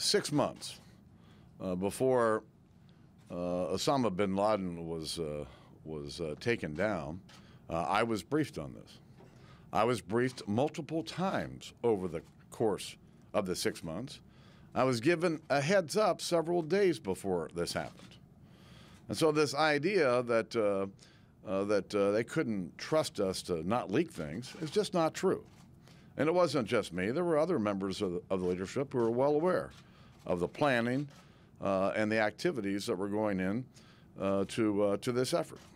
6 months before Osama bin Laden was taken down, I was briefed on this. I was briefed multiple times over the course of the 6 months. I was given a heads up several days before this happened. And so this idea that they couldn't trust us to not leak things is just not true. And it wasn't just me. There were other members of the leadership who were well aware of the planning and the activities that were going in to this effort.